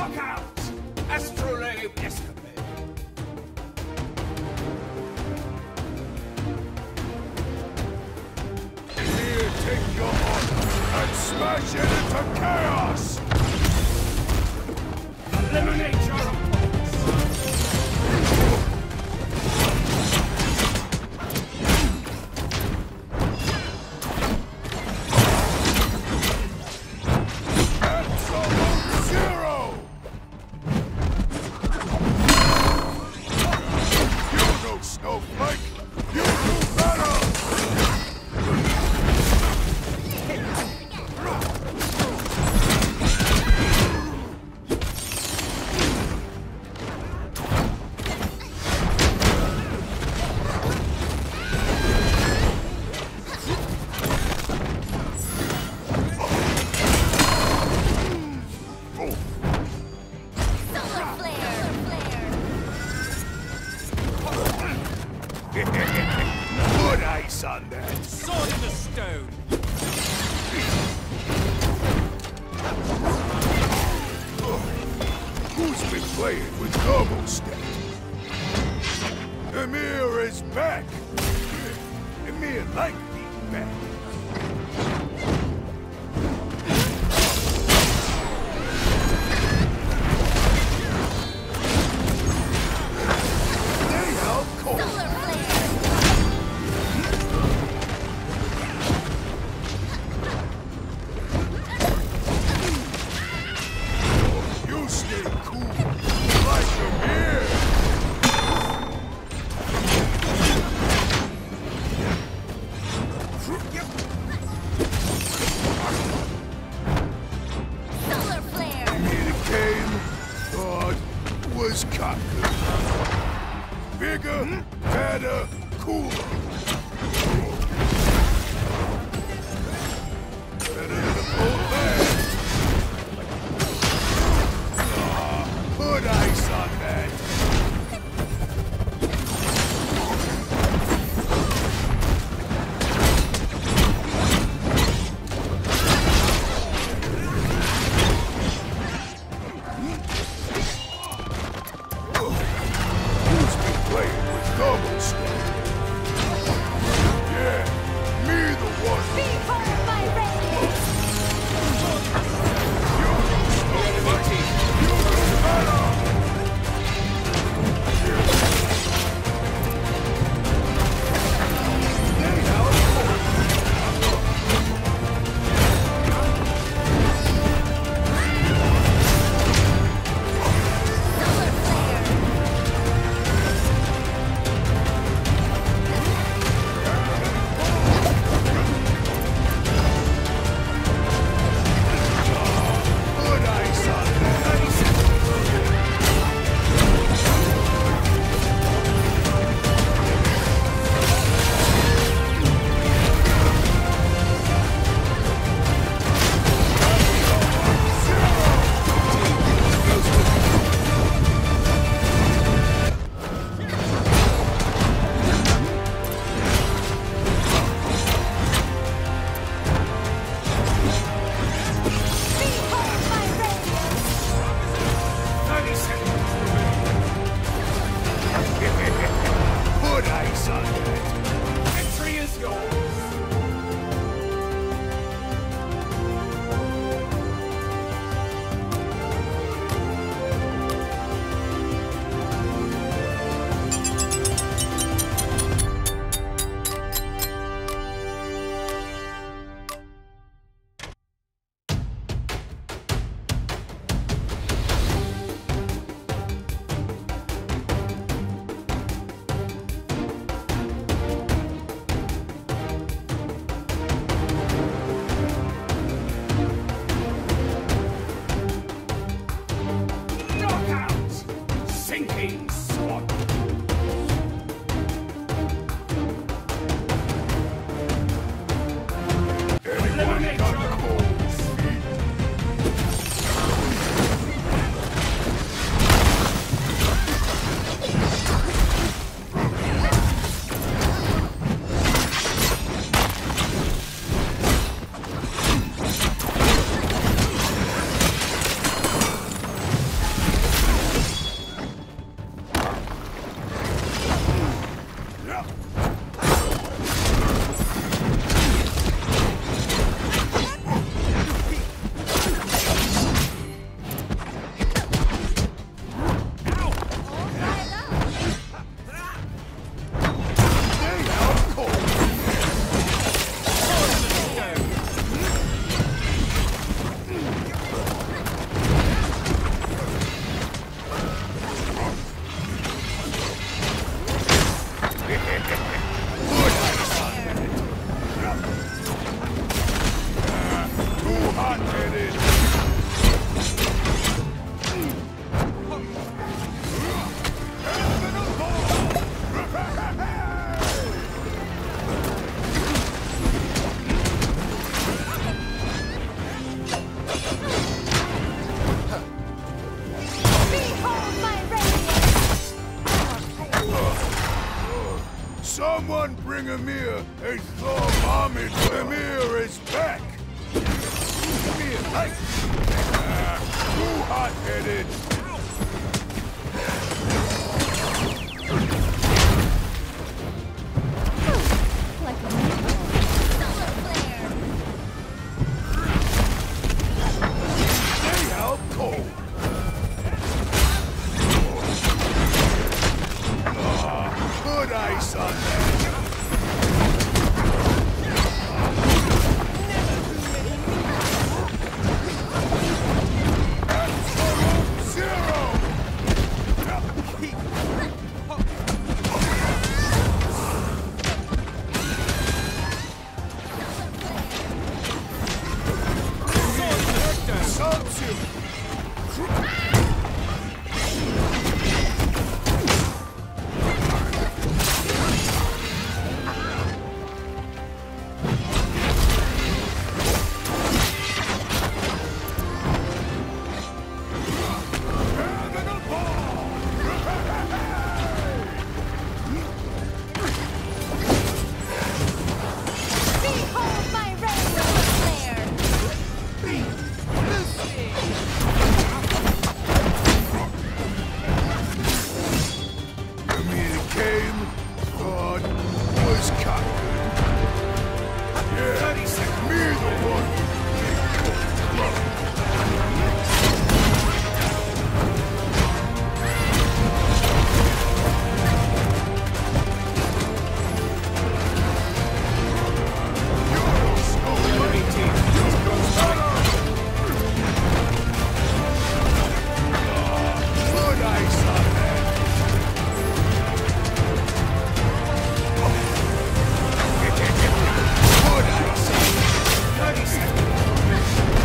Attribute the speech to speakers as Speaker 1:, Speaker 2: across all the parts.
Speaker 1: Rock out! Astrolabe escapade.
Speaker 2: Here, take your honor and smash it into chaos!
Speaker 1: Eliminate your opponents.
Speaker 2: Absolute zero! You know, Snowflake! You do better! Put ice on that!
Speaker 1: Sword in the stone.
Speaker 2: Who's been playing with double step? Emir is back! Emir like being back. Stay out cold! You stay cool, like Emir!
Speaker 3: Solar flare!
Speaker 2: It came, thought, was conquered. Bigger, better, cooler. Better than a cold land. Put ice on that. Who's been playing with double stuff? Amir, a Thor homage. Amir is back. Amir, hey! Too hot-headed.
Speaker 3: Like a meatball. Solar flare.
Speaker 2: Stay out cold. Put ice on that. Absolute zero. Subs him.
Speaker 3: Behold my red solar flare.
Speaker 2: Amir came, thought, was conquered. Yeah, 30 seconds. Me the one who
Speaker 1: Enemy team.
Speaker 2: put ice on that. Put ice on that. 30 seconds.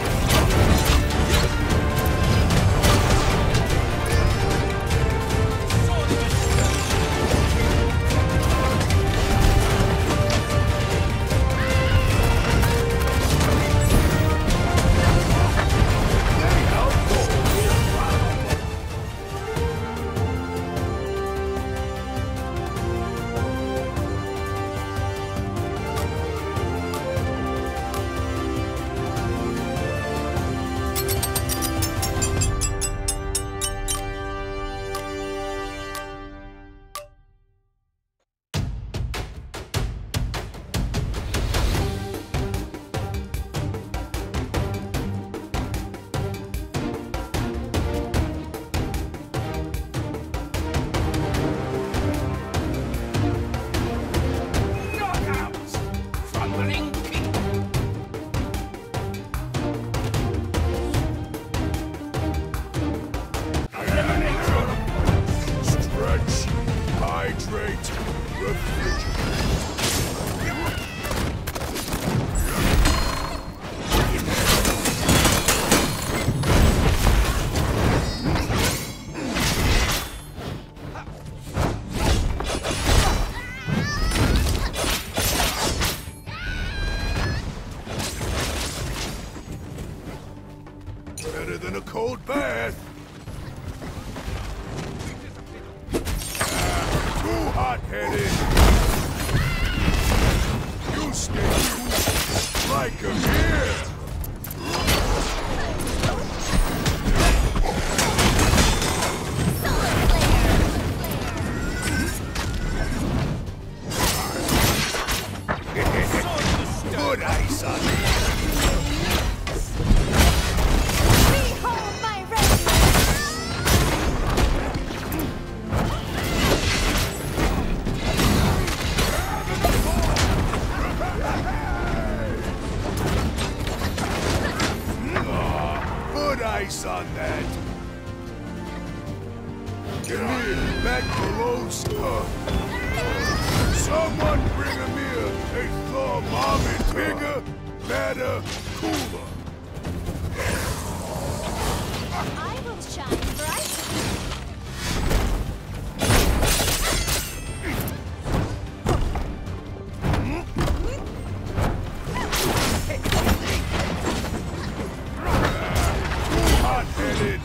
Speaker 2: Stay out cold.
Speaker 1: Knockouts. Crumbling king.
Speaker 2: Eliminate your opponents. Stretch, hydrate, refrigerate. Better than a cold bath. Too hot-headed. You stay cool like a beer.
Speaker 3: Solar flare.
Speaker 2: Put ice on it.
Speaker 3: Behold my red
Speaker 2: Put ice on that. Amir, back below stuff. Someone bring Amir a Thor moment. Bigger, better, cooler.
Speaker 3: I will shine bright.
Speaker 2: Too hot-headed.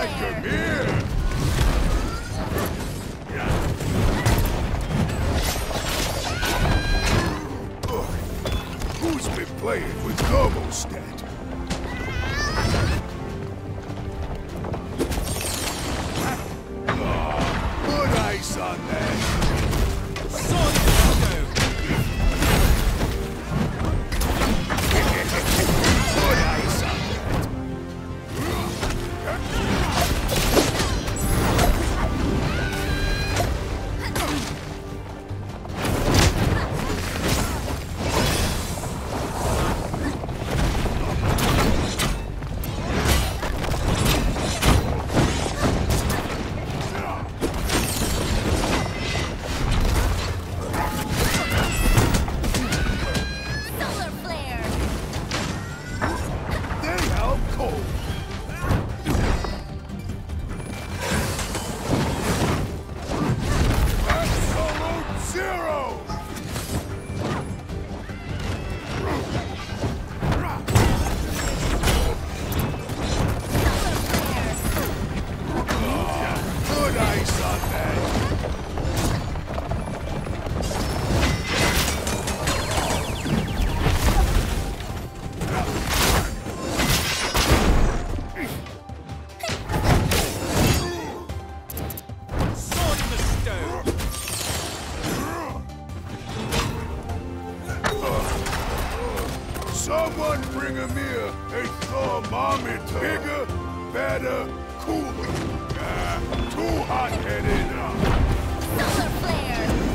Speaker 2: like him here. Who's been playing with thermostat? Put ice on that.
Speaker 1: Sword in the stone.
Speaker 2: Put ice on that.
Speaker 3: Solar flare.
Speaker 2: They help cold. Absolute zero! Put ice on that.
Speaker 1: Sword in the stone.
Speaker 2: Someone bring him here a thermometer. Bigger, better, cooler. Too hot-headed.
Speaker 3: Solar flare.